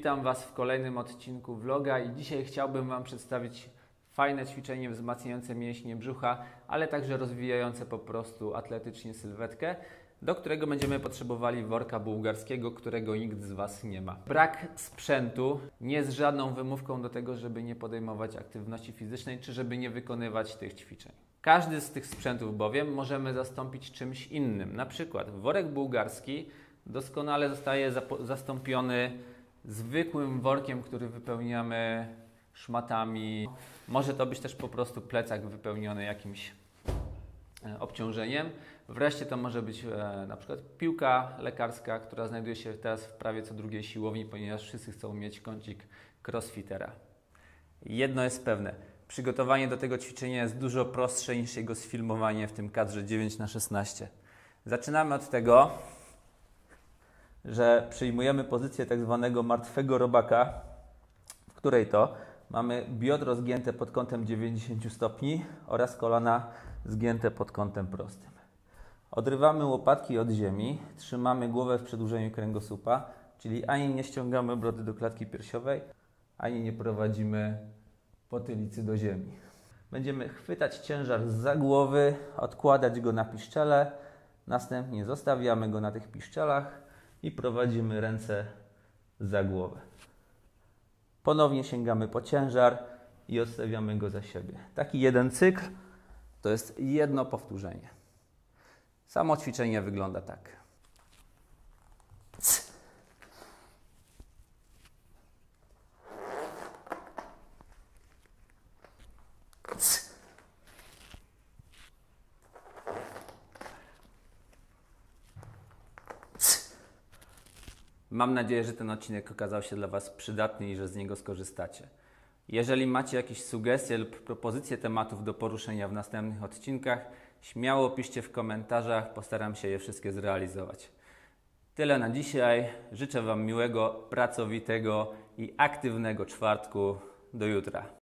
Witam Was w kolejnym odcinku vloga i dzisiaj chciałbym Wam przedstawić fajne ćwiczenie wzmacniające mięśnie brzucha, ale także rozwijające po prostu atletycznie sylwetkę, do którego będziemy potrzebowali worka bułgarskiego, którego nikt z Was nie ma. Brak sprzętu nie jest żadną wymówką do tego, żeby nie podejmować aktywności fizycznej, czy żeby nie wykonywać tych ćwiczeń. Każdy z tych sprzętów bowiem możemy zastąpić czymś innym. Na przykład worek bułgarski doskonale zostaje zastąpiony zwykłym workiem, który wypełniamy szmatami. Może to być też po prostu plecak wypełniony jakimś obciążeniem. Wreszcie to może być na przykład piłka lekarska, która znajduje się teraz w prawie co drugiej siłowni, ponieważ wszyscy chcą mieć kącik crossfitera. Jedno jest pewne, przygotowanie do tego ćwiczenia jest dużo prostsze niż jego sfilmowanie w tym kadrze 9×16. Zaczynamy od tego, że przyjmujemy pozycję tak zwanego martwego robaka, w której to mamy biodro zgięte pod kątem 90 stopni oraz kolana zgięte pod kątem prostym. Odrywamy łopatki od ziemi, trzymamy głowę w przedłużeniu kręgosłupa, czyli ani nie ściągamy brody do klatki piersiowej, ani nie prowadzimy potylicy do ziemi. Będziemy chwytać ciężar zza głowy, odkładać go na piszczele, następnie zostawiamy go na tych piszczelach i prowadzimy ręce za głowę. Ponownie sięgamy po ciężar i odstawiamy go za siebie. Taki jeden cykl to jest jedno powtórzenie. Samo ćwiczenie wygląda tak. Mam nadzieję, że ten odcinek okazał się dla Was przydatny i że z niego skorzystacie. Jeżeli macie jakieś sugestie lub propozycje tematów do poruszenia w następnych odcinkach, śmiało piszcie w komentarzach, postaram się je wszystkie zrealizować. Tyle na dzisiaj. Życzę Wam miłego, pracowitego i aktywnego czwartku. Do jutra.